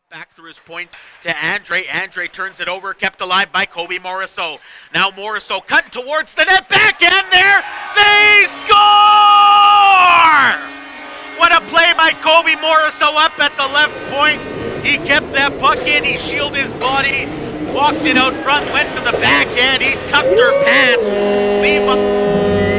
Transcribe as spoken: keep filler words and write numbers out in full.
Back through his point to Andre. Andre turns it over, kept alive by Koby Morrisseau. Now Morrisseau cutting towards the net, back end there, they score! What a play by Koby Morrisseau up at the left point. He kept that puck in, he shielded his body, walked it out front, went to the back end, he tucked her pass. Leave